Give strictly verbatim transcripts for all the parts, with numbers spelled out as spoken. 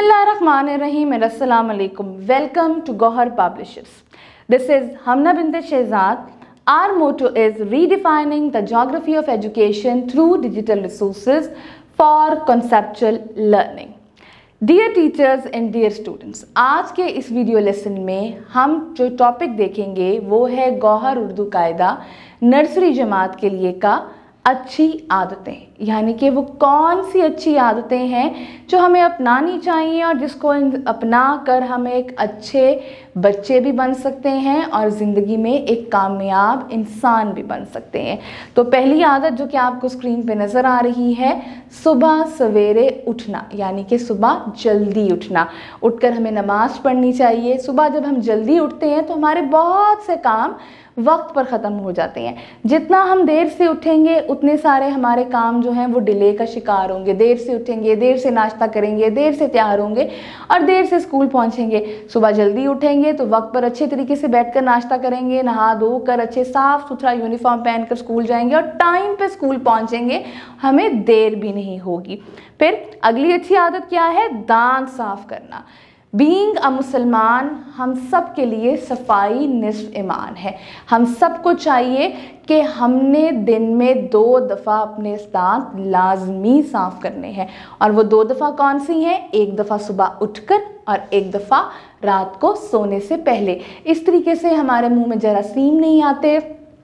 Bismillahirrahmanirrahim and Assalamu alaikum. Welcome to Gohar Publishers. This is Hamna bint Shehzad. Our motto is redefining the geography of education through digital resources for conceptual learning. Dear teachers and dear students, आज के इस video lesson में हम जो topic देखेंगे वो है गौहर उर्दू कायदा नर्सरी जमात के लिए का अच्छी आदतें, यानी कि वो कौन सी अच्छी आदतें हैं जो हमें अपनानी चाहिए और जिसको अपना कर हम एक अच्छे बच्चे भी बन सकते हैं और ज़िंदगी में एक कामयाब इंसान भी बन सकते हैं। तो पहली आदत जो कि आपको स्क्रीन पे नज़र आ रही है, सुबह सवेरे उठना, यानी कि सुबह जल्दी उठना। उठकर हमें नमाज़ पढ़नी चाहिए। सुबह जब हम जल्दी उठते हैं तो हमारे बहुत से काम वक्त पर ख़त्म हो जाते हैं। जितना हम देर से उठेंगे उतने सारे हमारे काम जो हैं वो डिले का शिकार होंगे। देर से उठेंगे, देर से नाश्ता करेंगे, देर से तैयार होंगे और देर से स्कूल पहुंचेंगे। सुबह जल्दी उठेंगे तो वक्त पर अच्छे तरीके से बैठकर नाश्ता करेंगे, नहा धो कर अच्छे साफ़ सुथरा यूनिफॉर्म पहनकर स्कूल जाएंगे और टाइम पे स्कूल पहुंचेंगे, हमें देर भी नहीं होगी। फिर अगली अच्छी आदत क्या है? दांत साफ़ करना। बीइंग अ मुसलमान हम सब के लिए सफाई निस्फ ईमान है। हम सबको चाहिए कि हमने दिन में दो दफ़ा अपने दांत लाजमी साफ़ करने हैं। और वो दो दफ़ा कौन सी हैं? एक दफ़ा सुबह उठकर और एक दफ़ा रात को सोने से पहले। इस तरीके से हमारे मुंह में जरासीम नहीं आते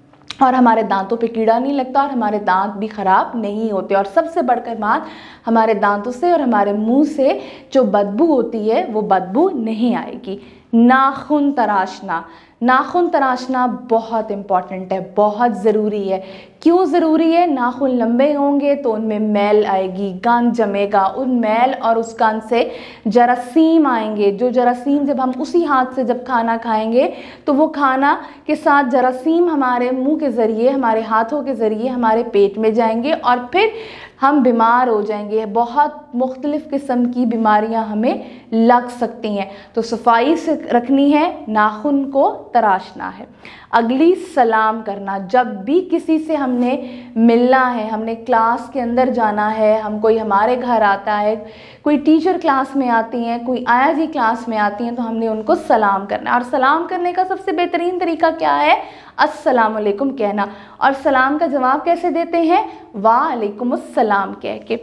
और हमारे दांतों पे कीड़ा नहीं लगता और हमारे दांत भी ख़राब नहीं होते। और सबसे बढ़कर बात, हमारे दांतों से और हमारे मुंह से जो बदबू होती है वो बदबू नहीं आएगी। नाखून तराशना, नाखून तराशना बहुत इम्पॉर्टेंट है, बहुत ज़रूरी है। क्यों ज़रूरी है? नाखून लंबे होंगे तो उनमें मैल आएगी, गंद जमेगा, उन मैल और उस गंद से जरासीम आएंगे। जो जरासीम जब हम उसी हाथ से जब खाना खाएंगे तो वो खाना के साथ जरासीम हमारे मुंह के ज़रिए, हमारे हाथों के ज़रिए हमारे पेट में जाएंगे और फिर हम बीमार हो जाएंगे। बहुत मुख्तलिफ़ किस्म की बीमारियां हमें लग सकती हैं। तो सफाई से रखनी है, नाखून को तराशना है। अगली सलाम करना। जब भी किसी से हमने मिलना है, हमने क्लास के अंदर जाना है, हम कोई हमारे घर आता है, कोई टीचर क्लास में आती हैं, कोई आया जी क्लास में आती हैं, तो हमने उनको सलाम करना है। और सलाम करने का सबसे बेहतरीन तरीका क्या है? अस्सलामु अलैकुम कहना। और सलाम का जवाब कैसे देते हैं? वालेकुमुस्सलाम कह के।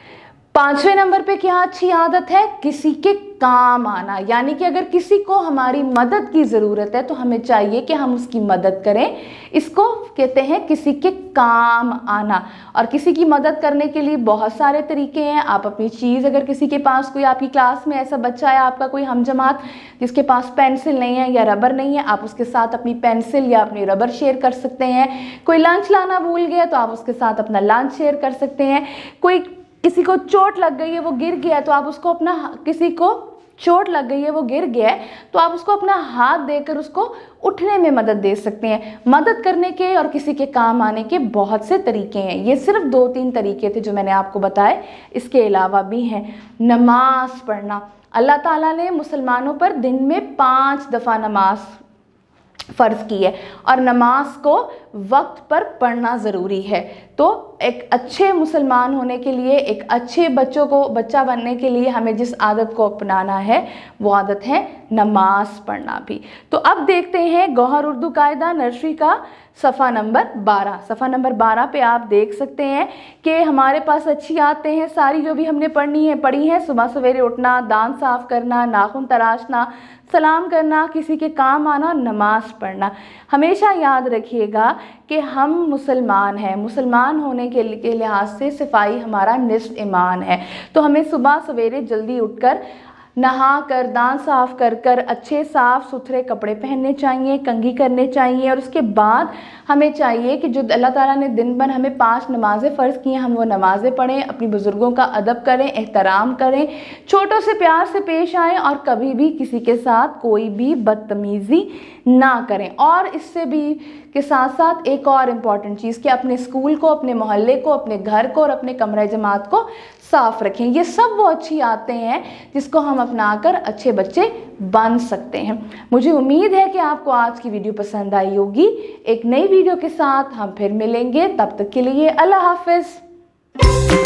पांचवें नंबर पे क्या अच्छी आदत है? किसी के काम आना, यानी कि अगर किसी को हमारी मदद की ज़रूरत है तो हमें चाहिए कि हम उसकी मदद करें। इसको कहते हैं किसी के काम आना। और किसी की मदद करने के लिए बहुत सारे तरीके हैं। आप अपनी चीज़, अगर किसी के पास कोई आपकी क्लास में ऐसा बच्चा है, आपका कोई हमजमात जिसके पास पेंसिल नहीं है या रबर नहीं है, आप उसके साथ अपनी पेंसिल या अपनी रबर शेयर कर सकते हैं। कोई लंच लाना भूल गया तो आप उसके साथ अपना लंच शेयर कर सकते हैं। कोई किसी को चोट लग गई है, वो गिर गया है, तो आप उसको अपना, किसी को चोट लग गई है, वो गिर गया है, तो आप उसको अपना हाथ देकर उसको उठने में मदद दे सकते हैं। मदद करने के और किसी के काम आने के बहुत से तरीके हैं। ये सिर्फ दो तीन तरीके थे जो मैंने आपको बताए, इसके अलावा भी हैं। नमाज पढ़ना। अल्लाह ताला ने मुसलमानों पर दिन में पाँच दफ़ा नमाज फ़र्ज़ की है और नमाज को वक्त पर पढ़ना ज़रूरी है। तो एक अच्छे मुसलमान होने के लिए, एक अच्छे बच्चों को बच्चा बनने के लिए हमें जिस आदत को अपनाना है वो आदत है नमाज पढ़ना भी। तो अब देखते हैं गौहर उर्दू कायदा नर्सरी का सफ़ा नंबर बारह। सफ़ा नंबर बारह पे आप देख सकते हैं कि हमारे पास अच्छी आदतें हैं सारी जो भी हमने पढ़नी है पढ़ी हैं। सुबह सवेरे उठना, दांत साफ़ करना, नाखून तराशना, सलाम करना, किसी के काम आना, नमाज पढ़ना। हमेशा याद रखिएगा कि हम मुसलमान हैं। मुसलमान होने के लिहाज से सफाई हमारा निस्फ ईमान है। तो हमें सुबह सवेरे जल्दी उठकर नहा कर, दांत साफ़ कर कर अच्छे साफ़ सुथरे कपड़े पहनने चाहिए, कंघी करने चाहिए। और उसके बाद हमें चाहिए कि जो अल्लाह ताला ने दिन भर हमें पांच नमाज़ें फ़र्ज़ की हैं, हम वो नमाज़ें पढ़ें, अपनी बुज़ुर्गों का अदब करें, एहतराम करें, छोटों से प्यार से पेश आएँ और कभी भी किसी के साथ कोई भी बदतमीज़ी ना करें। और इससे भी के साथ साथ एक और इम्पॉर्टेंट चीज़ कि अपने स्कूल को, अपने मोहल्ले को, अपने घर को और अपने कमरा जमात को साफ़ रखें। ये सब वो अच्छी आदतें हैं जिसको हम अपनाकर अच्छे बच्चे बन सकते हैं। मुझे उम्मीद है कि आपको आज की वीडियो पसंद आई होगी। एक नई वीडियो के साथ हम फिर मिलेंगे, तब तक के लिए अल्लाह हाफ़िज़।